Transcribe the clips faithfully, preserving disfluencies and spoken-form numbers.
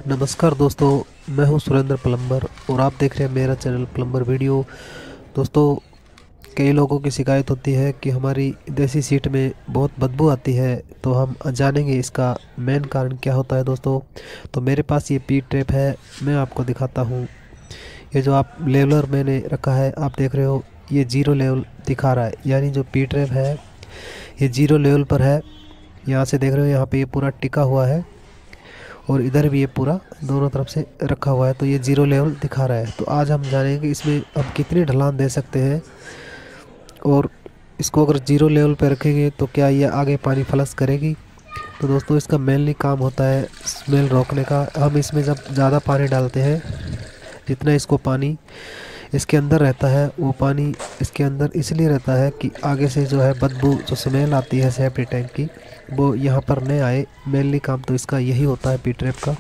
नमस्कार दोस्तों, मैं हूं सुरेंद्र प्लम्बर और आप देख रहे हैं मेरा चैनल प्लम्बर वीडियो। दोस्तों, कई लोगों की शिकायत होती है कि हमारी देसी सीट में बहुत बदबू आती है, तो हम जानेंगे इसका मेन कारण क्या होता है। दोस्तों, तो मेरे पास ये पी ट्रैप है, मैं आपको दिखाता हूँ। ये जो आप लेवलर मैंने रखा है, आप देख रहे हो, ये जीरो लेवल दिखा रहा है, यानी जो पी ट्रैप है ये जीरो लेवल पर है। यहाँ से देख रहे हो, यहाँ पे ये पूरा टिका हुआ है और इधर भी ये पूरा दोनों तरफ से रखा हुआ है, तो ये जीरो लेवल दिखा रहा है। तो आज हम जानेंगे इसमें हम कितनी ढलान दे सकते हैं और इसको अगर जीरो लेवल पे रखेंगे तो क्या ये आगे पानी फ्लश करेगी। तो दोस्तों, इसका मेनली काम होता है स्मेल रोकने का। हम इसमें जब ज़्यादा पानी डालते हैं, जितना इसको पानी इसके अंदर रहता है, वो पानी इसके अंदर इसलिए रहता है कि आगे से जो है बदबू, जो स्मेल आती है सेफ्टी टैंक की, वो यहाँ पर नहीं आए। मेनली काम तो इसका यही होता है पी ट्रैप का।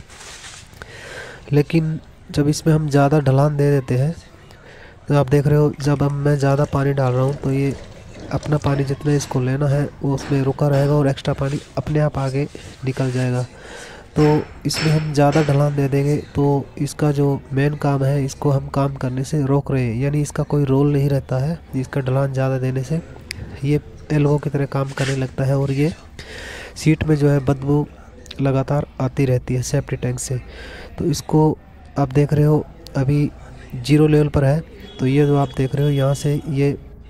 लेकिन जब इसमें हम ज़्यादा ढलान दे देते हैं, तो आप देख रहे हो, जब अब मैं ज़्यादा पानी डाल रहा हूँ तो ये अपना पानी जितना इसको लेना है वो उसमें रुका रहेगा और एक्स्ट्रा पानी अपने आप आगे निकल जाएगा। तो इसमें हम ज़्यादा ढलान दे देंगे तो इसका जो मेन काम है, इसको हम काम करने से रोक रहे हैं, यानी इसका कोई रोल नहीं रहता है। इसका ढलान ज़्यादा देने से ये एल्बो की तरह काम करने लगता है और ये सीट में जो है बदबू लगातार आती रहती है सेफ्टी टैंक से। तो इसको आप देख रहे हो अभी जीरो लेवल पर है, तो ये जो आप देख रहे हो यहाँ से ये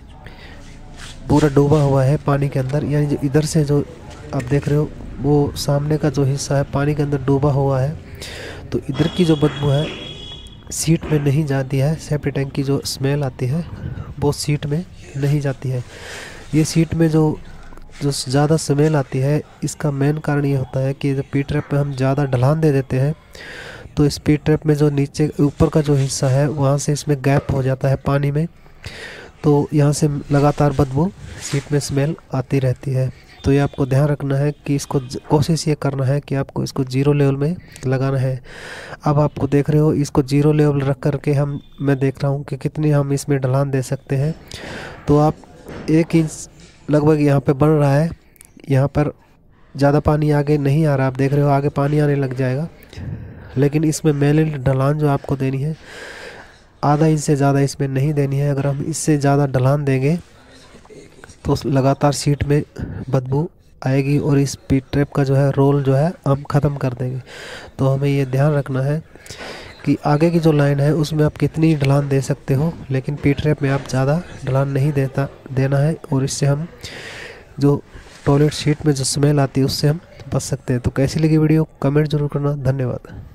पूरा डूबा हुआ है पानी के अंदर, यानी जो इधर से जो आप देख रहे हो वो सामने का जो हिस्सा है पानी के अंदर डूबा हुआ है। तो इधर की जो बदबू है सीट में नहीं जाती है, सेफ्टी टैंक की जो स्मेल आती है वो सीट में नहीं जाती है। ये सीट में जो जो ज़्यादा स्मेल आती है, इसका मेन कारण ये होता है कि जब पी ट्रैप में हम ज़्यादा ढलान दे देते हैं तो इस पी ट्रैप में जो नीचे ऊपर का जो हिस्सा है वहाँ से इसमें गैप हो जाता है पानी में, तो यहाँ से लगातार बदबू सीट में स्मेल आती रहती है। तो ये आपको ध्यान रखना है कि इसको कोशिश ये करना है कि आपको इसको जीरो लेवल में लगाना है। अब आपको देख रहे हो, इसको जीरो लेवल रख करके हम मैं देख रहा हूँ कि कितनी हम इसमें ढलान दे सकते हैं। तो आप एक इंच लगभग यहाँ पे बढ़ रहा है, यहाँ पर ज़्यादा पानी आगे नहीं आ रहा, आप देख रहे हो आगे पानी आने लग जाएगा। लेकिन इसमें मेनली ढलान जो आपको देनी है, आधा इंच से ज़्यादा इसमें नहीं देनी है। अगर हम इससे ज़्यादा ढलान देंगे तो लगातार सीट में बदबू आएगी और इस पी ट्रैप का जो है रोल जो है हम ख़त्म कर देंगे। तो हमें ये ध्यान रखना है कि आगे की जो लाइन है उसमें आप कितनी ढलान दे सकते हो, लेकिन पी ट्रैप में आप ज़्यादा ढलान नहीं देता देना है, और इससे हम जो टॉयलेट सीट में जो स्मेल आती है उससे हम बच सकते हैं। तो कैसी लगी वीडियो, कमेंट जरूर करना। धन्यवाद।